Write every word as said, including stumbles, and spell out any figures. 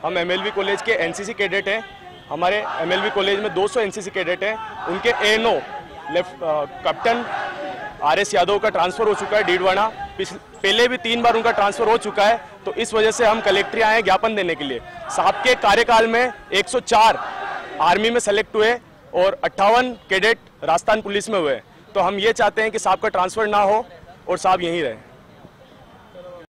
हम MLV college के NCC cadet हैं। हमारे एमएलवी कॉलेज में दो सौ एनसीसी कैडेट हैं। उनके ANO left captain R S Yadav का ट्रांसफ़र हो चुका है डीडवाना। पहले भी तीन बार उनका ट्रांसफ़र हो चुका है। तो इस वजह से हम कलेक्ट्री आए हैं ज्ञापन देने के लिए। साहब के कार्यकाल में एक सौ चार आर्मी में सेलेक्ट हुए और अट्ठावन कैडेट राजस्थान पुलिस में हुए। तो हम ये चाहते हैं कि साहब का ट्रांसफ़र ना हो और साहब यहीं रहे।